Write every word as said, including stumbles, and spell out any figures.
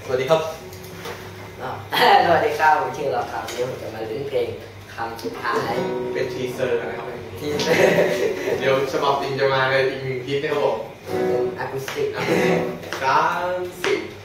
วัสดีครับสวัสดีครับผมชื่อเราครับวันนี้ผมจะมาเล่นเพลงคำสุดท้ายเป็นทีเซอร์นะครับทีเซอร์เดี๋ยวฉบับจริงจะมาในอีกหนึ่งคลิปนะครับผมเป็นอะคูสติกสามสี่